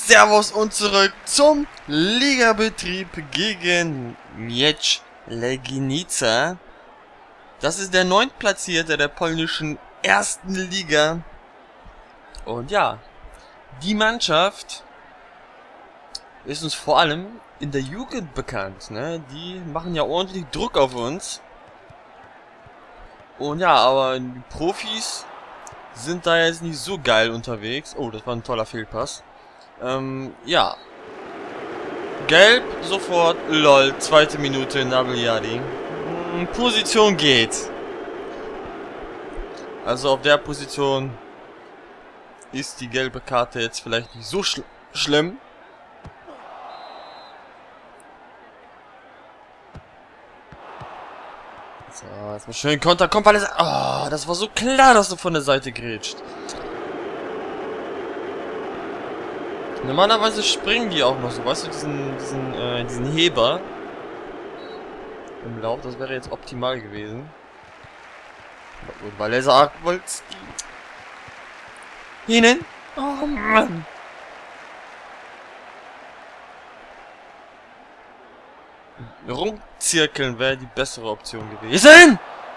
Servus und zurück zum Ligabetrieb gegen Miecz Legnica. Das ist der 9. Platzierte der polnischen ersten Liga. Und ja, die Mannschaft ist uns vor allem in der Jugend bekannt, ne? Die machen ja ordentlich Druck auf uns. Und ja, aber die Profis sind da jetzt nicht so geil unterwegs. Oh, das war ein toller Fehlpass. Ja. Gelb, sofort, lol, 2. Minute, Nabliadi. Position geht. Also auf der Position ist die gelbe Karte jetzt vielleicht nicht so schlimm. So, jetzt mal schön Konter, kommt alles. Oh, das war so klar, dass du von der Seite grätscht. Normalerweise springen die auch noch so, weißt du, diesen Heber im Lauf, das wäre jetzt optimal gewesen. Und weil er sagt, Wolski. Ihnen? Oh Mann. Rumzirkeln wäre die bessere Option gewesen.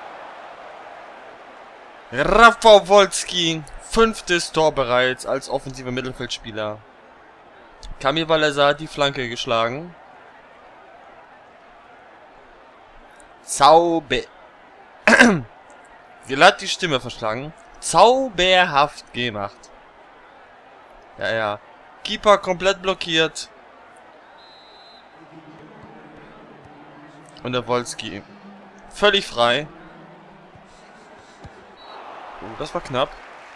Rafał Wolski, 5. Tor bereits als offensiver Mittelfeldspieler. Kamil Walesa hat die Flanke geschlagen. Hat die Stimme verschlagen. Zauberhaft gemacht. Ja, ja. Keeper komplett blockiert. Und der Wolski völlig frei. Oh, das war knapp.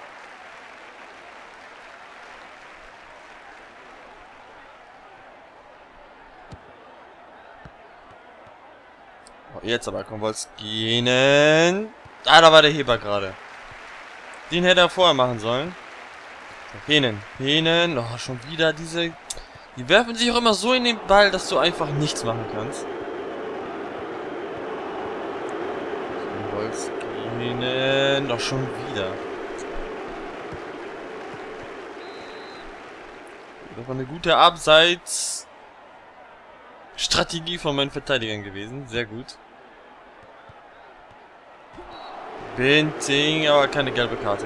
Oh, jetzt aber kommt Wolski hin. Ah, da war der Heber gerade. Den hätte er vorher machen sollen. Henen. Oh, schon wieder diese... Die werfen sich auch immer so in den Ball, dass du einfach nichts machen kannst. Wolski. Doch schon wieder. Das war eine gute Abseits-Strategie von meinen Verteidigern gewesen. Sehr gut. Binting, aber keine gelbe Karte.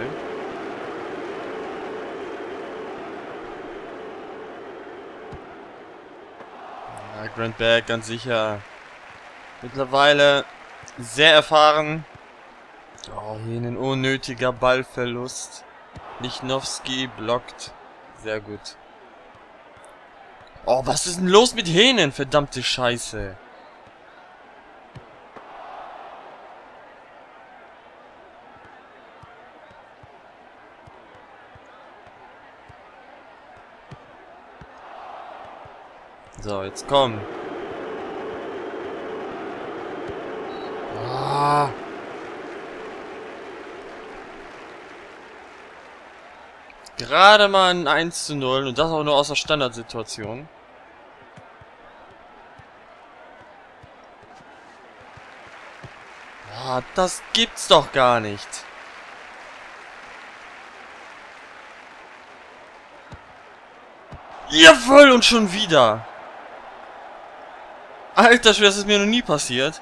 Ja, Grant Berg, ganz sicher. Mittlerweile sehr erfahren. Oh, hier ein unnötiger Ballverlust. Lichnowsky blockt. Sehr gut. Oh, was ist denn los mit Henen? Verdammte Scheiße. So, jetzt komm. Ah. Gerade mal ein 1:0 und das auch nur aus der Standardsituation. Ah, das gibt's doch gar nicht. Jawohl, und schon wieder. Alter Schwede, das ist mir noch nie passiert.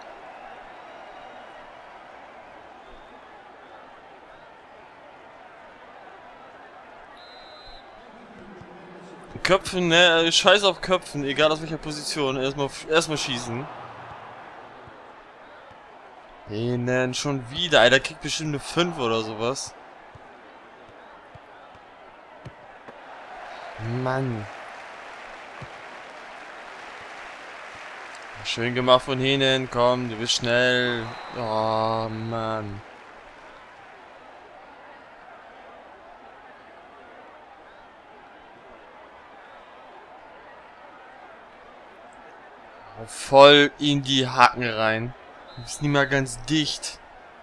Köpfen, ne? Scheiß auf Köpfen, egal aus welcher Position. Erstmal schießen. Henen, schon wieder. Alter, kriegt bestimmt eine 5 oder sowas. Mann. Schön gemacht von Henen. Komm, du bist schnell. Oh, Mann. Voll in die Haken rein. Du bist nicht mal ganz dicht.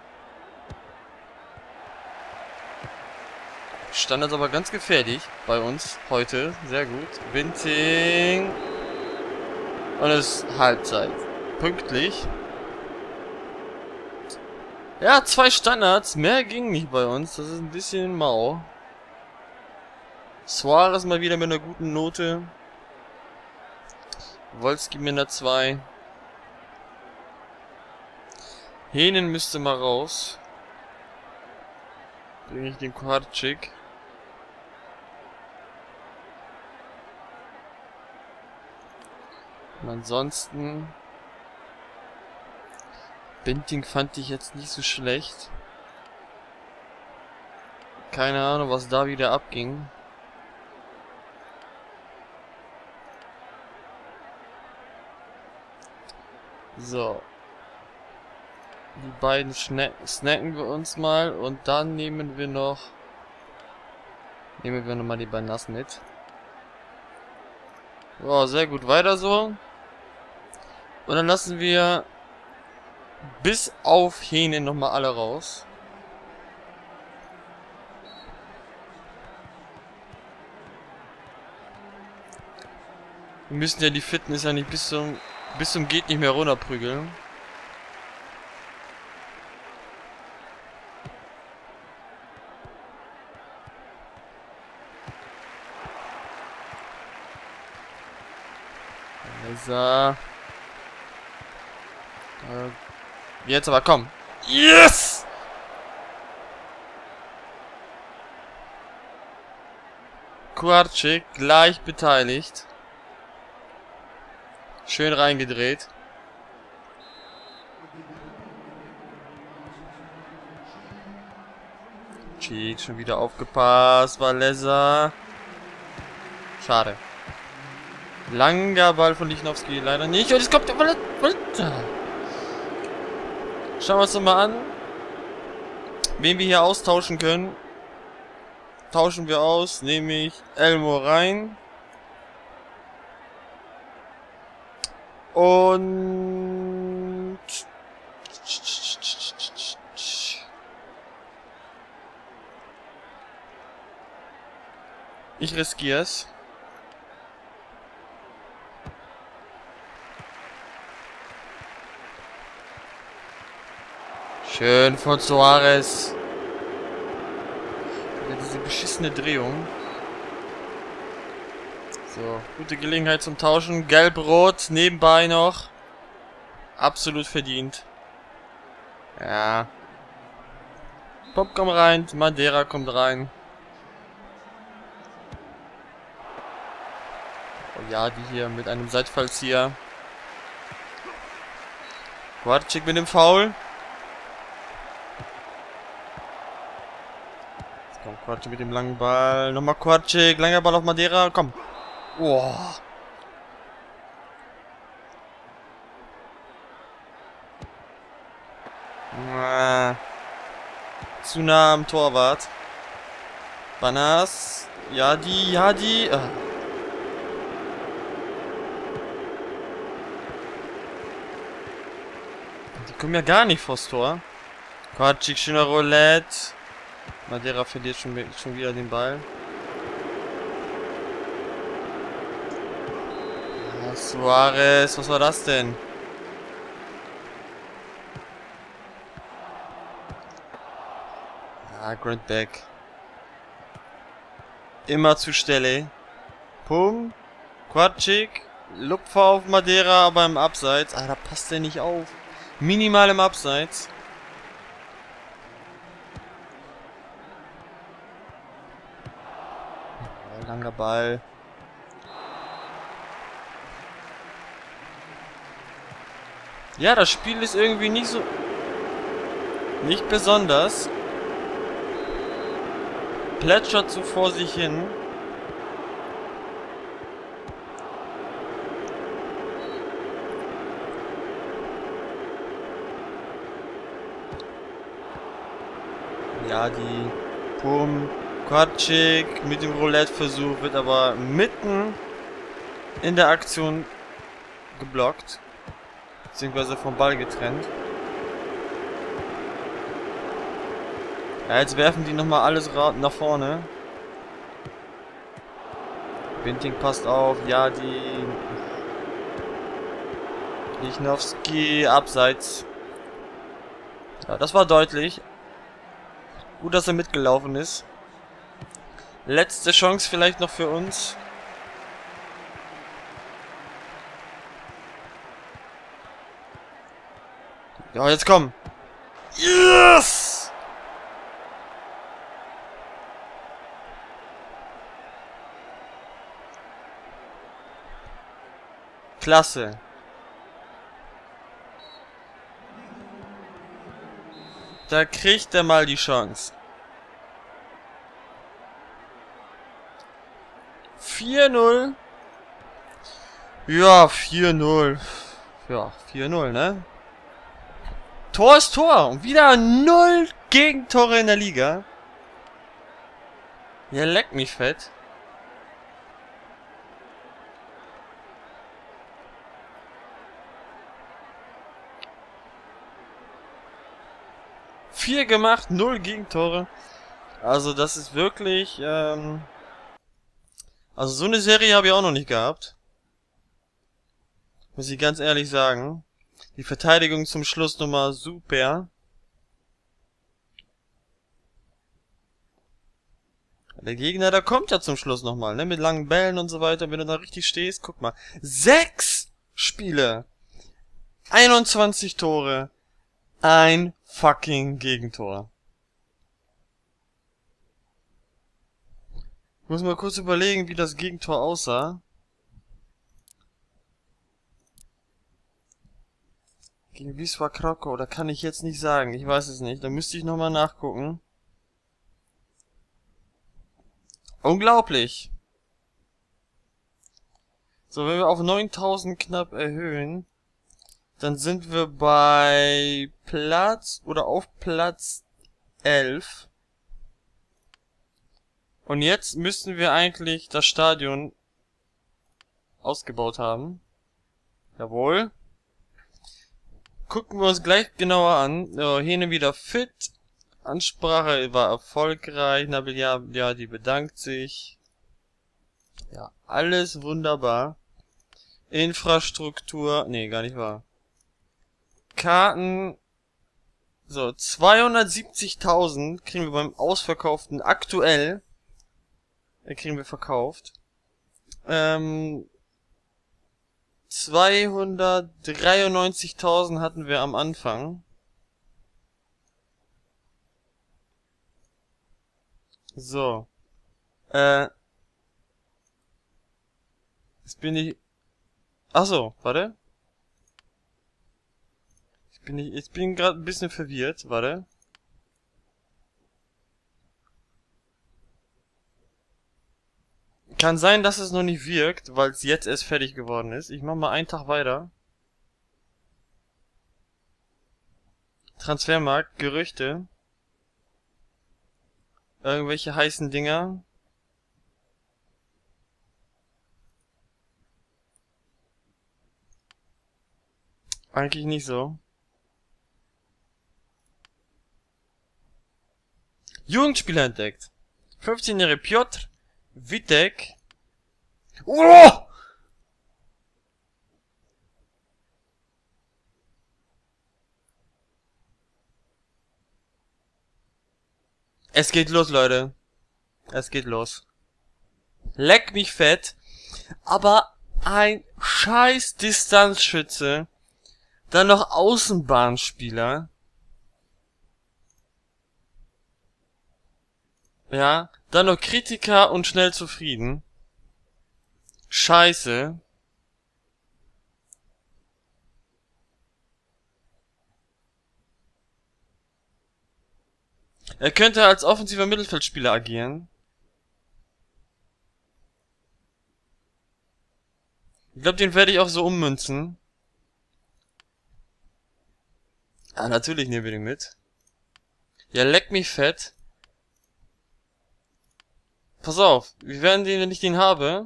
Standards aber ganz gefährlich bei uns heute. Sehr gut. Binting. Und es ist Halbzeit. Pünktlich. Ja, 2 Standards. Mehr ging nicht bei uns. Das ist ein bisschen mau. Suarez mal wieder mit einer guten Note. Wolski mit einer 2. Henen müsste mal raus. Bringe ich den Kwartschik. Und ansonsten... Benting fand ich jetzt nicht so schlecht. Keine Ahnung, was da wieder abging. So. Die beiden snacken wir uns mal und dann nehmen wir noch mal die Bananas mit. So, sehr gut, weiter so. Und dann lassen wir bis auf Hähnen nochmal alle raus. Wir müssen ja die Fitness ja nicht bis zum geht nicht mehr runterprügeln. So. Jetzt aber komm. Yes! Kwartschik gleich beteiligt. Schön reingedreht. Cheek schon wieder aufgepasst. Valesa. Schade. Langer Ball von Lichnowsky leider nicht. Und jetzt kommt der Ball. Schauen wir uns doch mal an, wen wir hier austauschen können. Tauschen wir aus, nämlich Elmo rein. Und... ich riskiere es. Schön von Suarez. Ja, diese beschissene Drehung. So, gute Gelegenheit zum Tauschen. Gelb-Rot nebenbei noch. Absolut verdient. Ja. Pop kommt rein, Madeira kommt rein. Oh ja, die hier mit einem Seitfallzieher. Kwartschik mit dem Foul. Komm, Kwartschik mit dem langen Ball. Nochmal Kwartschik, langer Ball auf Madeira. Komm. Boah. Zu nah am Torwart. Bananas. Jadi. Die kommen ja gar nicht vors Tor. Kwartschik, schöner Roulette. Madeira verliert schon wieder den Ball. Ja, Suarez, was war das denn? Ja, Grant Beck. Immer zur Stelle. Pum. Kwartschik. Lupfer auf Madeira, aber im Abseits. Ah, da passt der nicht auf. Minimal im Abseits. Langer Ball. Ja, das Spiel ist irgendwie nicht so... nicht besonders. Plätschert so vor sich hin. Ja, die Pum. Kwartschik mit dem Roulette-Versuch wird aber mitten in der Aktion geblockt. Beziehungsweise vom Ball getrennt. Ja, jetzt werfen die nochmal alles nach vorne. Benting passt auf. Ja, die... Lichnowsky abseits. Ja, das war deutlich. Gut, dass er mitgelaufen ist. Letzte Chance vielleicht noch für uns. Ja, jetzt komm. Yes! Klasse. Da kriegt er mal die Chance. 4-0. Ja, 4-0. Ja, 4-0, ne? Tor ist Tor. Und wieder 0 Gegentore in der Liga. Ja, leck mich fett. Vier gemacht, 0 Gegentore. Also das ist wirklich, also so eine Serie habe ich auch noch nicht gehabt. Muss ich ganz ehrlich sagen. Die Verteidigung zum Schluss nochmal super. Der Gegner, der kommt ja zum Schluss nochmal, ne? Mit langen Bällen und so weiter. Wenn du da richtig stehst, guck mal. 6 Spiele. 21 Tore. Ein fucking Gegentor. Ich muss mal kurz überlegen, wie das Gegentor aussah. Gegen Wisła Krakow, da kann ich jetzt nicht sagen. Ich weiß es nicht. Da müsste ich nochmal nachgucken. Unglaublich. So, wenn wir auf 9000 knapp erhöhen, dann sind wir bei Platz oder auf Platz 11. Und jetzt müssten wir eigentlich das Stadion ausgebaut haben. Jawohl. Gucken wir uns gleich genauer an. So, Hähne wieder fit. Ansprache war erfolgreich. Nabil, ja, die bedankt sich. Ja, alles wunderbar. Infrastruktur. Nee, gar nicht wahr. Karten. So, 270.000 kriegen wir beim Ausverkauften aktuell. Kriegen wir verkauft. 293.000 hatten wir am Anfang. So. Jetzt bin ich... Achso, warte. Ich bin gerade ein bisschen verwirrt, warte. Kann sein, dass es noch nicht wirkt, weil es jetzt erst fertig geworden ist. Ich mach mal einen Tag weiter. Transfermarkt, Gerüchte. Irgendwelche heißen Dinger. Eigentlich nicht so. Jugendspieler entdeckt. 15-jährige Piotr Witek. Oh! Es geht los, Leute. Es geht los. Leck mich fett. Aber ein scheiß Distanzschütze. Dann noch Außenbahnspieler. Ja. Dann noch Kritiker und schnell zufrieden. Scheiße. Er könnte als offensiver Mittelfeldspieler agieren. Ich glaube, den werde ich auch so ummünzen. Ah, natürlich nehmen wir den mit. Ja, leck mich fett. Pass auf, wir werden den, wenn ich den habe.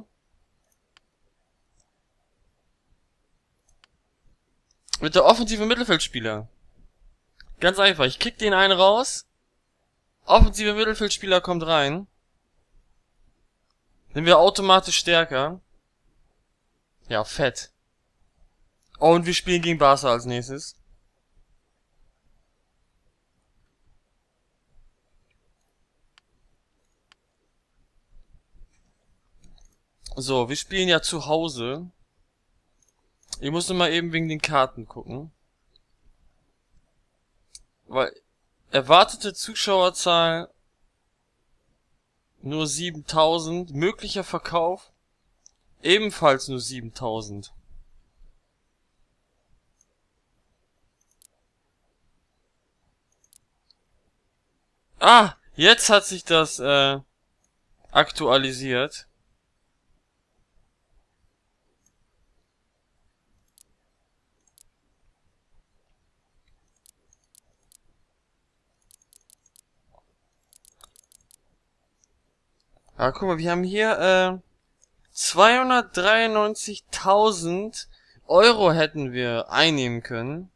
Mit der offensive Mittelfeldspieler. Ganz einfach, ich kick den einen raus. Offensive Mittelfeldspieler kommt rein. Sind wir automatisch stärker. Ja, fett. Oh, und wir spielen gegen Barca als nächstes. So, wir spielen ja zu Hause. Ich muss nur mal eben wegen den Karten gucken. Weil erwartete Zuschauerzahl nur 7000. Möglicher Verkauf ebenfalls nur 7000. Ah, jetzt hat sich das aktualisiert. Ah, guck mal, wir haben hier 293.000 Euro hätten wir einnehmen können.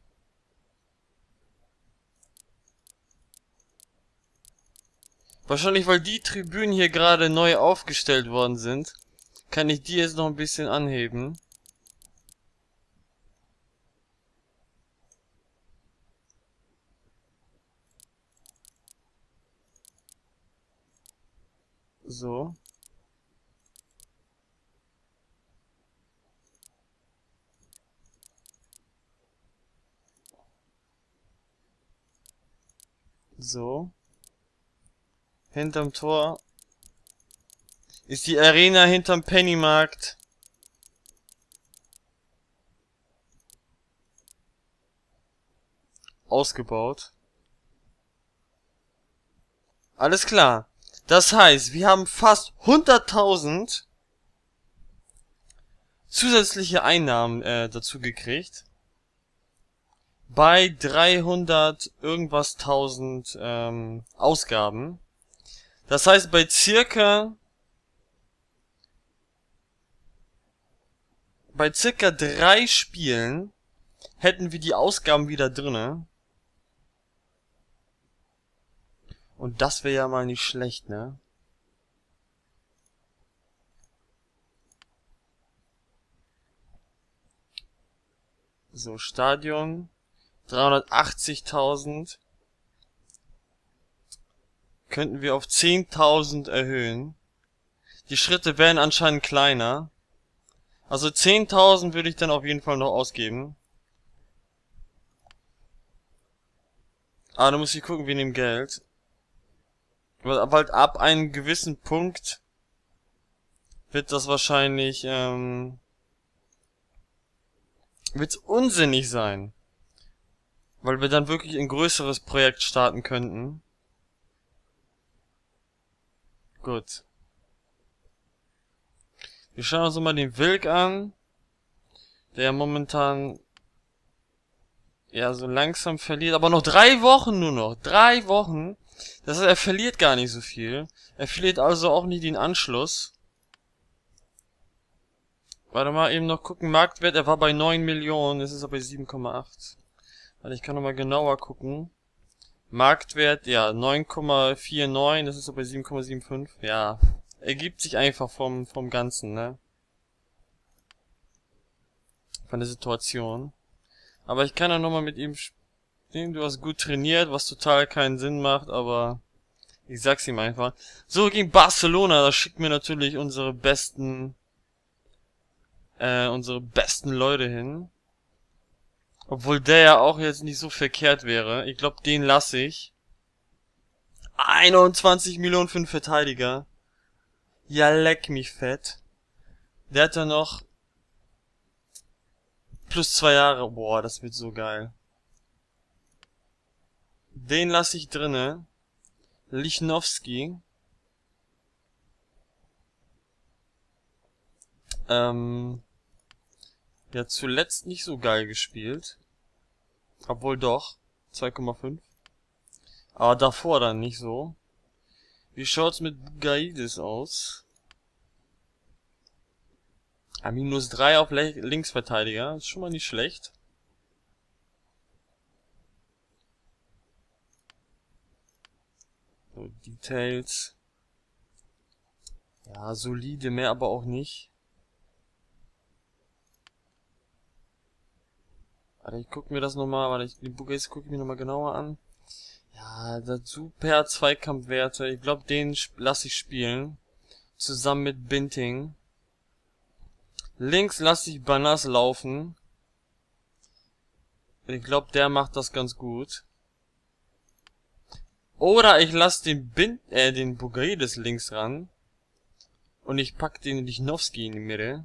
Wahrscheinlich, weil die Tribünen hier gerade neu aufgestellt worden sind, kann ich die jetzt noch ein bisschen anheben. So. So. Hinterm Tor ist die Arena hinterm Pennymarkt. Ausgebaut. Alles klar. Das heißt, wir haben fast 100.000 zusätzliche Einnahmen dazu gekriegt. Bei 300 irgendwas 1000 Ausgaben. Das heißt, bei circa 3 Spielen hätten wir die Ausgaben wieder drinne. Und das wäre ja mal nicht schlecht, ne? So, Stadion. 380.000. Könnten wir auf 10.000 erhöhen. Die Schritte wären anscheinend kleiner. Also 10.000 würde ich dann auf jeden Fall noch ausgeben. Ah, da muss ich gucken, wie dem Geld. Aber halt ab einem gewissen Punkt wird das wahrscheinlich, wird's unsinnig sein. Weil wir dann wirklich ein größeres Projekt starten könnten. Gut. Wir schauen uns mal den Wilk an. Der momentan ja so langsam verliert. Aber noch 3 Wochen nur noch. 3 Wochen. Das heißt, er verliert gar nicht so viel. Er verliert also auch nicht den Anschluss. Warte mal, eben noch gucken. Marktwert, er war bei 9 Millionen. Jetzt ist er bei 7,8. Warte, ich kann nochmal genauer gucken. Marktwert, ja, 9,49. Das ist so bei 7,75. Ja, ergibt sich einfach vom Ganzen, ne? Von der Situation. Aber ich kann ja nochmal mit ihm spielen. Du hast gut trainiert, was total keinen Sinn macht, aber ich sag's ihm einfach. So, gegen Barcelona, da schicken wir natürlich unsere besten Leute hin. Obwohl der ja auch jetzt nicht so verkehrt wäre. Ich glaube, den lasse ich. 21 Millionen für einen Verteidiger. Ja, leck mich fett. Der hat ja noch plus 2 Jahre. Boah, das wird so geil. Den lasse ich drinne. Lichnowsky. Ja, zuletzt nicht so geil gespielt. Obwohl doch. 2,5. Aber davor dann nicht so. Wie schaut's mit Gaidis aus? -3 auf Linksverteidiger. Ist schon mal nicht schlecht. So, Details. Ja, solide, mehr aber auch nicht. Warte, ich guck mir das nochmal, den Bugais gucke ich mir nochmal genauer an. Ja, das super Zweikampfwerte. Ich glaube, den lasse ich spielen. Zusammen mit Binting. Links lasse ich Banas laufen. Ich glaube, der macht das ganz gut. Oder ich lasse den Bogaridis links ran. Und ich pack den Lichnowsky in die Mitte.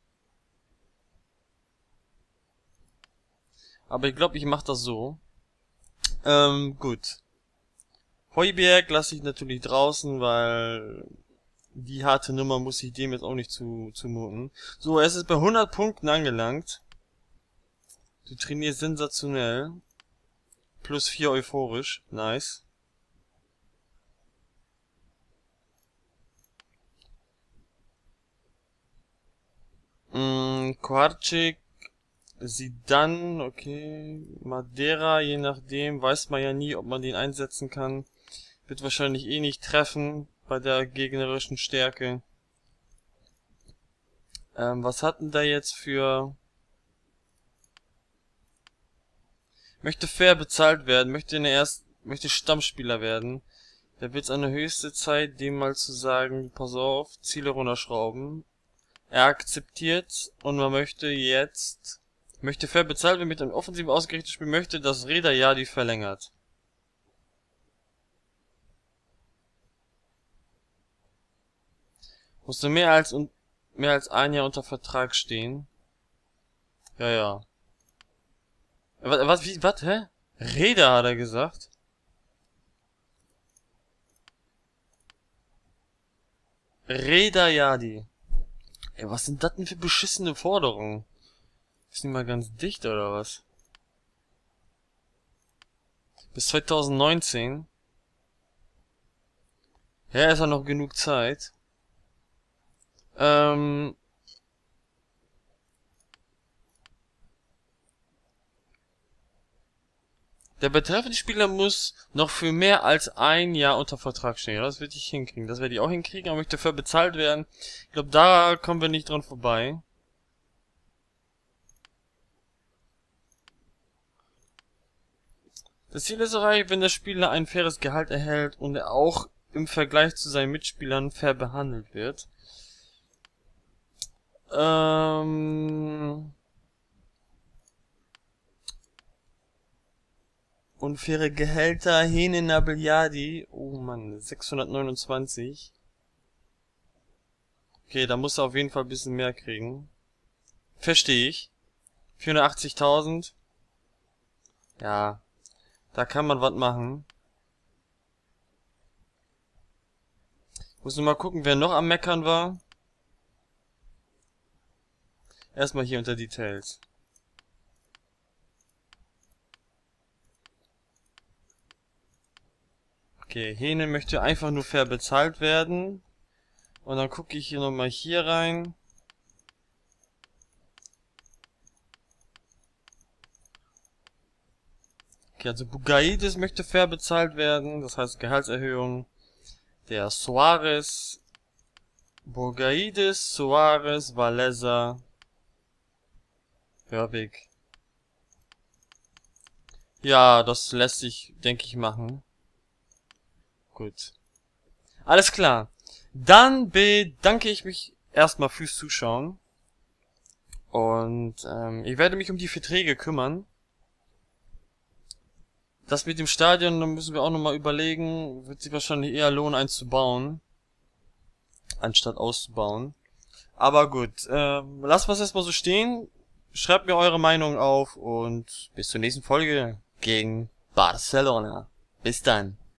Aber ich glaube, ich mache das so. Gut. Højbjerg lasse ich natürlich draußen, weil die harte Nummer muss ich dem jetzt auch nicht zumuten. So, es ist bei 100 Punkten angelangt. Du trainierst sensationell. Plus 4 euphorisch. Nice. Kwarczyk, Zidane, okay. Madeira, je nachdem, weiß man ja nie, ob man den einsetzen kann. Wird wahrscheinlich eh nicht treffen bei der gegnerischen Stärke. Was hatten da jetzt für... Möchte fair bezahlt werden, möchte Stammspieler werden. Da wird es eine höchste Zeit, dem mal zu sagen, pass auf, Ziele runterschrauben. Er akzeptiert und man möchte fair bezahlt werden mit einem offensiv ausgerichteten Spiel, möchte, dass Reda Yadi verlängert. Musste mehr als ein Jahr unter Vertrag stehen. Ja. Was, hä? Reda hat er gesagt. Reda Yadi. Ey, was sind das denn für beschissene Forderungen? Ist nicht mal ganz dicht, oder was? Bis 2019. Ja, ist ja noch genug Zeit. Der betreffende Spieler muss noch für mehr als ein Jahr unter Vertrag stehen. Ja, das werde ich hinkriegen. Das werde ich auch hinkriegen, aber möchte dafür bezahlt werden. Ich glaube, da kommen wir nicht dran vorbei. Das Ziel ist erreicht, wenn der Spieler ein faires Gehalt erhält und er auch im Vergleich zu seinen Mitspielern fair behandelt wird. Unfaire Gehälter, Hene Nabeljadi. Oh Mann, 629. Okay, da muss er auf jeden Fall ein bisschen mehr kriegen. Verstehe ich. 480.000. Ja, da kann man was machen. Muss nur mal gucken, wer noch am Meckern war. Erstmal hier unter Details. Okay, Hene möchte einfach nur fair bezahlt werden. Und dann gucke ich hier nochmal hier rein. Okay, also Bogaridis möchte fair bezahlt werden. Das heißt Gehaltserhöhung. Der Suarez. Bogaridis, Suarez, Walesa. Hörwig. Ja, das lässt sich, denke ich, machen. Gut. Alles klar. Dann bedanke ich mich erstmal fürs Zuschauen. Und ich werde mich um die Verträge kümmern. Das mit dem Stadion, da müssen wir auch nochmal überlegen. Wird sich wahrscheinlich eher lohnen, eins zu bauen. Anstatt auszubauen. Aber gut. Lasst was erstmal so stehen. Schreibt mir eure Meinung auf. Und bis zur nächsten Folge gegen Barcelona. Bis dann.